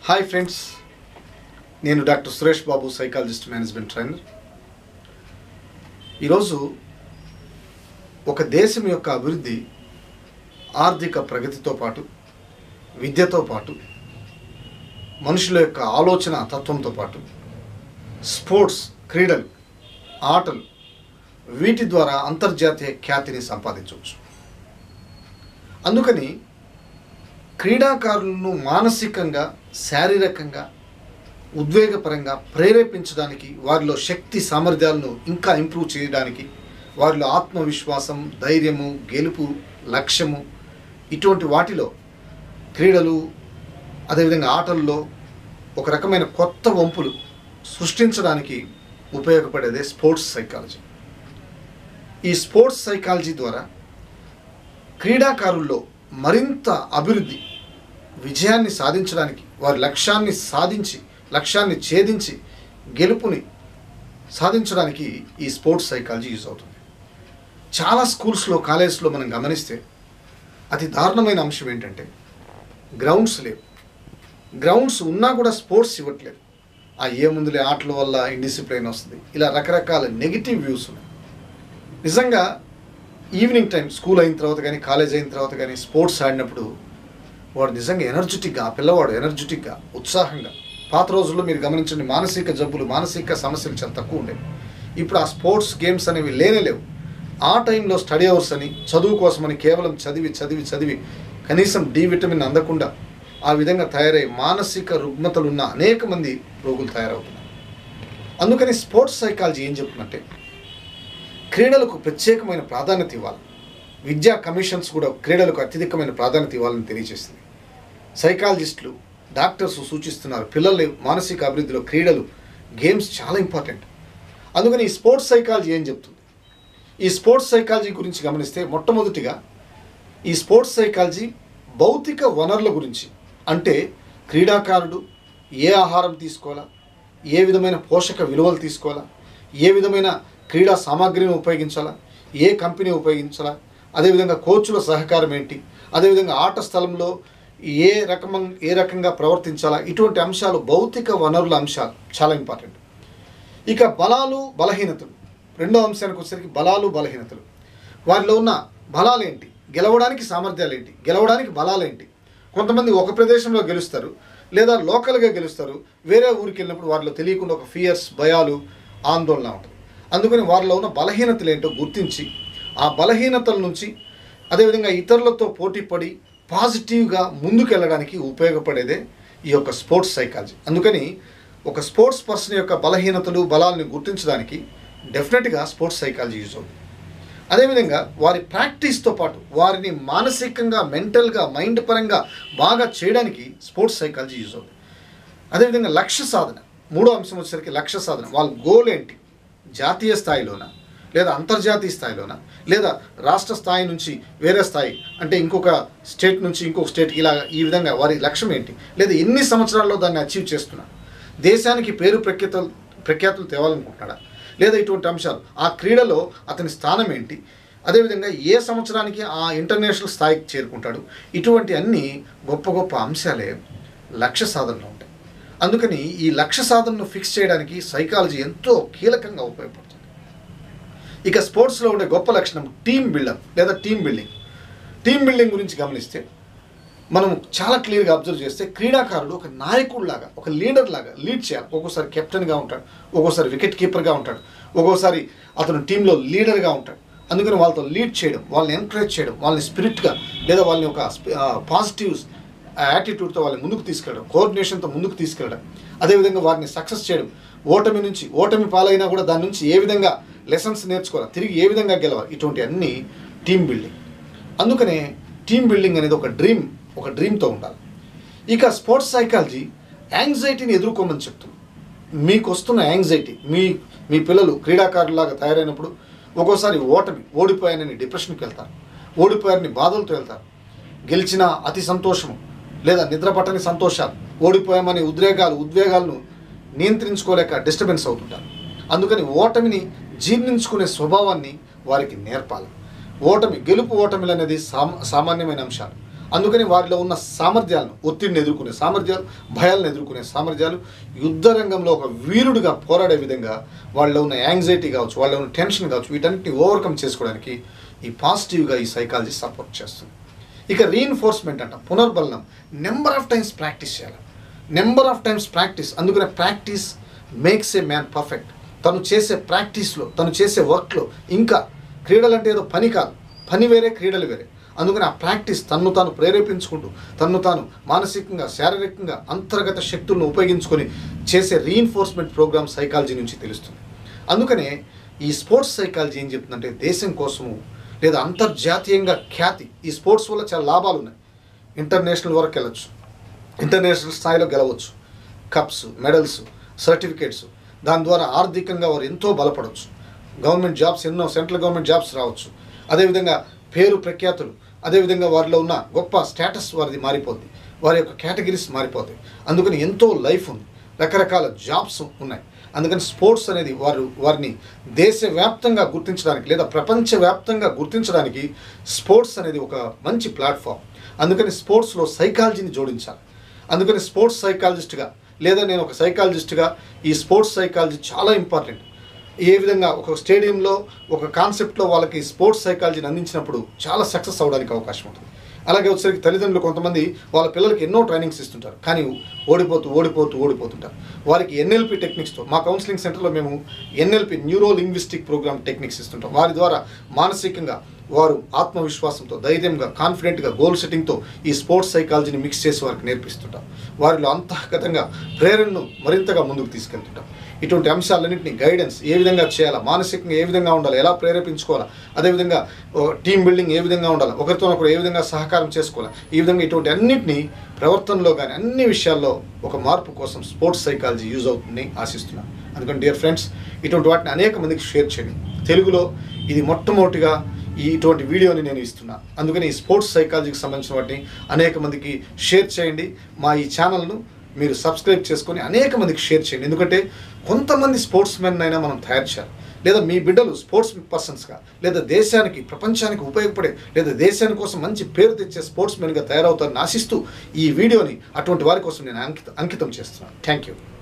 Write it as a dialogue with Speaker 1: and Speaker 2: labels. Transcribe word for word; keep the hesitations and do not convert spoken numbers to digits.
Speaker 1: Hi friends, నేను doctor Suresh Babu, psychologist, management trainer. ఈరోజు ఒక దేశం యొక్క అభివృద్ధి ఆర్థిక ప్రగతితో పాటు, విద్యతో పాటు, మనుషుల యొక్క ఆలోచన తత్వంతో పాటు స్పోర్ట్స్, క్రీడలు, ఆటలు, వీటి ద్వారా అంతర్జాతీయ ఖ్యాతిని సంపాదించవచ్చు. అందుకని క్రీడాకారులను మానసికంగా, శారీరకంగా, ఉద్వేగపరంగా ప్రేరేపించడానికి, వారిలో శక్తి సామర్థ్యాలను ఇంకా ఇంప్రూవ్ చేయడానికి, వారిలో ఆత్మవిశ్వాసం, ధైర్యము, గెలుపు, లక్ష్యము, ఇటువంటి వాటిలో క్రీడలు, అదేవిధంగా ఆటల్లో ఒక రకమైన కొత్త వంపులు సృష్టించడానికి ఉపయోగపడేదే స్పోర్ట్స్ సైకాలజీ. ఈ స్పోర్ట్స్ సైకాలజీ ద్వారా క్రీడాకారుల్లో మరింత అభివృద్ధి, విజయాన్ని సాధించడానికి, వారి లక్ష్యాన్ని సాధించి లక్ష్యాన్ని ఛేదించి గెలుపుని సాధించడానికి ఈ స్పోర్ట్స్ సైకాలజీ యూజ్ అవుతుంది. చాలా స్కూల్స్లో, కాలేజ్లో మనం గమనిస్తే అతి దారుణమైన అంశం ఏంటంటే గ్రౌండ్స్ లేవు. గ్రౌండ్స్ ఉన్నా కూడా స్పోర్ట్స్ ఇవ్వట్లేదు. ఆ ఏముందులే, ఆటల వల్ల ఇండిసిప్లైన్ వస్తుంది, ఇలా రకరకాల నెగిటివ్ వ్యూస్ ఉన్నాయి. నిజంగా ఈవినింగ్ టైం స్కూల్ అయిన తర్వాత కానీ, కాలేజ్ అయిన తర్వాత కానీ స్పోర్ట్స్ ఆడినప్పుడు వాడు నిజంగా ఎనర్జెటిక్గా, ఆ పిల్లవాడు ఎనర్జెటిక్గా, ఉత్సాహంగా. పాత రోజుల్లో మీరు గమనించండి, మానసిక జబ్బులు, మానసిక సమస్యలు చాలా తక్కువ ఉండేవి. ఇప్పుడు ఆ స్పోర్ట్స్ గేమ్స్ అనేవి లేనే లేవు. ఆ టైంలో స్టడీ అవర్స్ అని, చదువు కోసమని కేవలం చదివి చదివి చదివి కనీసం డి విటమిన్ అందకుండా ఆ విధంగా తయారై మానసిక రుగ్మతలున్న అనేక మంది రోగులు తయారవుతున్నారు. అందుకని స్పోర్ట్స్ సైకాలజీ ఏం చెప్తుందంటే క్రీడలకు ప్రత్యేకమైన ప్రాధాన్యత ఇవ్వాలి. విద్యా కమిషన్స్ కూడా క్రీడలకు అత్యధికమైన ప్రాధాన్యత ఇవ్వాలని తెలియజేసింది. సైకాలజిస్టులు, డాక్టర్స్ సూచిస్తున్నారు పిల్లల మానసిక అభివృద్ధిలో క్రీడలు, గేమ్స్ చాలా ఇంపార్టెంట్. అందుకని ఈ స్పోర్ట్స్ సైకాలజీ ఏం చెప్తుంది? ఈ స్పోర్ట్స్ సైకాలజీ గురించి గమనిస్తే మొట్టమొదటిగా ఈ స్పోర్ట్స్ సైకాలజీ భౌతిక వనరుల గురించి, అంటే క్రీడాకారుడు ఏ ఆహారం తీసుకోవాలా, ఏ విధమైన పోషక విలువలు తీసుకోవాలా, ఏ విధమైన క్రీడా సామాగ్రిని ఉపయోగించాలా, ఏ కంపెనీ ఉపయోగించాలా, అదేవిధంగా కోచ్ల సహకారం ఏంటి, అదేవిధంగా ఆట స్థలంలో ఏ రకం ఏ రకంగా ప్రవర్తించాలా, ఇటువంటి అంశాలు, భౌతిక వనరుల అంశాలు చాలా ఇంపార్టెంట్. ఇక బలాలు, బలహీనతలు, రెండో అంశానికి వచ్చేసరికి బలాలు, బలహీనతలు. వారిలో ఉన్న బలాలు ఏంటి, గెలవడానికి సామర్థ్యాలు ఏంటి, గెలవడానికి బలాలు ఏంటి. కొంతమంది ఒక ప్రదేశంలో గెలుస్తారు, లేదా లోకల్గా గెలుస్తారు. వేరే ఊరికి వెళ్ళినప్పుడు వారిలో తెలియకుండా ఒక ఫియర్స్, భయాలు, ఆందోళన ఉంటుంది. అందుకని వారిలో ఉన్న బలహీనతలు ఏంటో గుర్తించి ఆ బలహీనతల నుంచి, అదేవిధంగా ఇతరులతో పోటీపడి పాజిటివ్గా ముందుకెళ్ళడానికి ఉపయోగపడేదే ఈ యొక్క స్పోర్ట్స్ సైకాలజీ. అందుకని ఒక స్పోర్ట్స్ పర్సన్ యొక్క బలహీనతలు, బలాలను గుర్తించడానికి డెఫినెట్గా స్పోర్ట్స్ సైకాలజీ యూజ్ అవుతుంది. అదేవిధంగా వారి ప్రాక్టీస్తో పాటు వారిని మానసికంగా, మెంటల్గా, మైండ్ పరంగా బాగా చేయడానికి స్పోర్ట్స్ సైకాలజీ యూజ్ అవుతుంది. అదేవిధంగా లక్ష్య సాధన, మూడో అంశం వచ్చేసరికి లక్ష్య సాధన. వాళ్ళ గోల్ ఏంటి, జాతీయ స్థాయిలోన, లేదా అంతర్జాతీయ స్థాయిలోన, లేదా రాష్ట్ర స్థాయి నుంచి వేరే స్థాయి, అంటే ఇంకొక స్టేట్ నుంచి ఇంకొక స్టేట్, ఇలా ఈ విధంగా వారి లక్ష్యం ఏంటి, లేదా ఎన్ని సంవత్సరాల్లో దాన్ని అచీవ్ చేస్తున్నారు, దేశానికి పేరు ప్రఖ్యాతలు ప్రఖ్యాతులు తేవాలనుకుంటున్నాడా, లేదా ఇటువంటి అంశాలు, ఆ క్రీడలో అతని స్థానం ఏంటి, అదేవిధంగా ఏ సంవత్సరానికి ఆ ఇంటర్నేషనల్ స్థాయికి చేరుకుంటాడు, ఇటువంటి అన్ని గొప్ప గొప్ప అంశాలే లక్ష్య సాధనలో ఉంటాయి. అందుకని ఈ లక్ష్య సాధనను ఫిక్స్ చేయడానికి సైకాలజీ ఎంతో కీలకంగా ఉపయోగపడుతుంది. ఇక స్పోర్ట్స్లో ఉండే గొప్ప లక్షణం టీమ్ బిల్డప్ లేదా టీమ్ బిల్డింగ్. టీమ్ బిల్డింగ్ గురించి గమనిస్తే మనం చాలా క్లియర్గా అబ్జర్వ్ చేస్తే క్రీడాకారుడు ఒక నాయకుడిలాగా, ఒక లీడర్ లాగా లీడ్ చేయాలి. ఒక్కోసారి కెప్టెన్గా ఉంటాడు, ఒక్కోసారి వికెట్ కీపర్గా ఉంటాడు, ఒక్కోసారి అతను టీంలో లీడర్గా ఉంటాడు. అందుకని వాళ్ళతో లీడ్ చేయడం, వాళ్ళని ఎంకరేజ్ చేయడం, వాళ్ళని స్పిరిట్గా, లేదా వాళ్ళని ఒక పాజిటివ్ యాటిట్యూడ్తో వాళ్ళని ముందుకు తీసుకెళ్ళడం, కోఆర్డినేషన్తో ముందుకు తీసుకెళ్ళడం, అదేవిధంగా వారిని సక్సెస్ చేయడం, ఓటమి నుంచి ఓటమి పాలైనా కూడా దాని నుంచి ఏ విధంగా లెసన్స్ నేర్చుకోవాలి, తిరిగి ఏ విధంగా గెలవాలి, ఇటువంటి అన్ని టీమ్ బిల్డింగ్. అందుకనే టీమ్ బిల్డింగ్ అనేది ఒక డ్రీమ్, ఒక డ్రీమ్తో ఉండాలి. ఇక స్పోర్ట్స్ సైకాలజీ యాంగ్జైటీని ఎదుర్కోమని చెప్తుంది. మీకు వస్తున్న యాంగ్జైటీ, మీ మీ పిల్లలు క్రీడాకారులాగా తయారైనప్పుడు ఒక్కోసారి ఓటమి, ఓడిపోయానని డిప్రెషన్కి వెళ్తారు, ఓడిపోయారని బాధలతో వెళ్తారు, గెలిచిన అతి సంతోషము, లేదా నిద్రపట్టని సంతోషాలు, ఓడిపోయామనే ఉద్రేగాలు, ఉద్వేగాలను నియంత్రించుకోలేక డిస్టర్బెన్స్ అవుతుంటారు. అందుకని ఓటమిని జీర్ణించుకునే స్వభావాన్ని వారికి నేర్పాలి. ఓటమి, గెలుపు ఓటమిలు అనేది సామ సామాన్యమైన అంశాలు. అందుకని వారిలో ఉన్న సామర్థ్యాలను, ఒత్తిడిని ఎదుర్కొనే సామర్థ్యాలు, భయాలను ఎదుర్కొనే సామర్థ్యాలు, యుద్ధ రంగంలో ఒక వీరుడిగా పోరాడే విధంగా వాళ్ళలో ఉన్న యాంగ్జైటీ కావచ్చు, వాళ్ళలో ఉన్న టెన్షన్ కావచ్చు, వీటన్నిటిని ఓవర్కమ్ చేసుకోవడానికి ఈ పాజిటివ్గా ఈ సైకాలజీ సపోర్ట్ చేస్తుంది. ఇక రీఇన్ఫోర్స్మెంట్ అంట, పునర్బలనం. నెంబర్ ఆఫ్ టైమ్స్ ప్రాక్టీస్ చేయాలి, నెంబర్ ఆఫ్ టైమ్స్ ప్రాక్టీస్. అందుకనే practice makes a man perfect. తను చేసే ప్రాక్టీస్లో, తను చేసే వర్క్లో, ఇంకా క్రీడలు అంటే ఏదో పని కాదు, పని వేరే, క్రీడలు వేరే. అందుకని ఆ ప్రాక్టీస్ తన్ను తాను ప్రేరేపించుకుంటూ, తన్ను తాను మానసికంగా, శారీరకంగా అంతర్గత శక్తులను ఉపయోగించుకొని చేసే రీఇన్ఫోర్స్మెంట్ ప్రోగ్రామ్ సైకాలజీ నుంచి తెలుస్తుంది. అందుకనే ఈ స్పోర్ట్స్ సైకాలజీ ఏం చెప్తుందంటే, దేశం కోసము లేదా అంతర్జాతీయంగా ఖ్యాతి, ఈ స్పోర్ట్స్ వల్ల చాలా లాభాలు ఉన్నాయి. ఇంటర్నేషనల్ వరకు వెళ్ళచ్చు, ఇంటర్నేషనల్ స్థాయిలో గెలవచ్చు, కప్స్, మెడల్స్, సర్టిఫికేట్స్. దాని ద్వారా ఆర్థికంగా వారు ఎంతో బలపడవచ్చు, గవర్నమెంట్ జాబ్స్, ఎన్నో సెంట్రల్ గవర్నమెంట్ జాబ్స్ రావచ్చు. అదేవిధంగా పేరు ప్రఖ్యాతులు, అదేవిధంగా వారిలో ఉన్న గొప్ప స్టేటస్ వారిది మారిపోద్ది, వారి యొక్క కేటగిరీస్ మారిపోతాయి. అందుకని ఎంతో లైఫ్ ఉంది, రకరకాల జాబ్స్ ఉన్నాయి. అందుకని స్పోర్ట్స్ అనేది వారు వారిని దేశవ్యాప్తంగా గుర్తించడానికి లేదా ప్రపంచవ్యాప్తంగా గుర్తించడానికి స్పోర్ట్స్ అనేది ఒక మంచి ప్లాట్ఫామ్. అందుకని స్పోర్ట్స్లో సైకాలజీని జోడించాలి. అందుకని స్పోర్ట్స్ సైకాలజిస్ట్గా లేదా నేను ఒక సైకాలజిస్ట్గా ఈ స్పోర్ట్స్ సైకాలజీ చాలా ఇంపార్టెంట్. ఏ విధంగా ఒక స్టేడియంలో ఒక కాన్సెప్ట్లో వాళ్ళకి స్పోర్ట్స్ సైకాలజీని అందించినప్పుడు చాలా సక్సెస్ అవ్వడానికి అవకాశం ఉంటుంది. అలాగే వచ్చేసరికి తల్లిదండ్రులు కొంతమంది వాళ్ళ పిల్లలకి ఎన్నో ట్రైనింగ్స్ ఇస్తుంటారు, కానీ ఓడిపోతూ ఓడిపోతూ ఓడిపోతుంటారు. వారికి ఎన్ఎల్పి టెక్నిక్స్తో, మా కౌన్సిలింగ్ సెంటర్లో మేము NLP neuro linguistic programme techniques ఇస్తుంటాం. వారి ద్వారా మానసికంగా వారు ఆత్మవిశ్వాసంతో, ధైర్యంగా, కాన్ఫిడెంట్గా, గోల్ సెట్టింగ్తో ఈ స్పోర్ట్స్ సైకాలజీని మిక్స్ చేసి వారికి నేర్పిస్తుంటాం. వారిలో అంతర్గతంగా ప్రేరణను మరింతగా ముందుకు తీసుకెళ్తుంటాం. ఇటువంటి అంశాలన్నింటినీ గైడెన్స్ ఏ విధంగా చేయాలా, మానసికంగా ఏ విధంగా ఉండాలి, ఎలా ప్రేరేపించుకోవాలా, అదేవిధంగా టీమ్ బిల్డింగ్ ఏ విధంగా ఉండాలి, ఒకరితో ఒకరు ఏ విధంగా సహకారం చేసుకోవాలి, ఈ విధంగా ఇటువంటి అన్నింటినీ ప్రవర్తనలో కానీ అన్ని విషయాల్లో ఒక మార్పు కోసం స్పోర్ట్స్ సైకాలజీ యూజ్ అవుతుందని ఆశిస్తున్నాను. అందుకని డియర్ ఫ్రెండ్స్, ఇటువంటి వాటిని అనేక మందికి షేర్ చేయండి. తెలుగులో ఇది మొట్టమొదటిగా ఈ ఇటువంటి వీడియోని నేను ఇస్తున్నాను. అందుకని ఈ స్పోర్ట్స్ సైకాలజీకి సంబంధించిన వాటిని అనేక మందికి షేర్ చేయండి. మా ఈ ఛానల్ను మీరు సబ్స్క్రైబ్ చేసుకొని అనేక మందికి షేర్ చేయండి. ఎందుకంటే కొంతమంది స్పోర్ట్స్ మెన్ అయినా మనం తయారు చేయాలి, లేదా మీ బిడ్డలు స్పోర్ట్స్ పర్సన్స్గా, లేదా దేశానికి, ప్రపంచానికి ఉపయోగపడే, లేదా దేశాని కోసం మంచి పేరు తెచ్చే స్పోర్ట్స్ మెన్గా తయారవుతారని ఆశిస్తూ ఈ వీడియోని అటువంటి వారి కోసం నేను అంకిత అంకితం చేస్తున్నాను. Thank you.